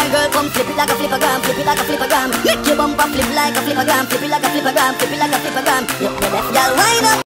wine, girl, come flip it like a flippergram, flip it like a flippergram. Make your bumper flip like a flippergram, flip it like a flippergram, flip it like a flippergram. Look the left, girl, wine up.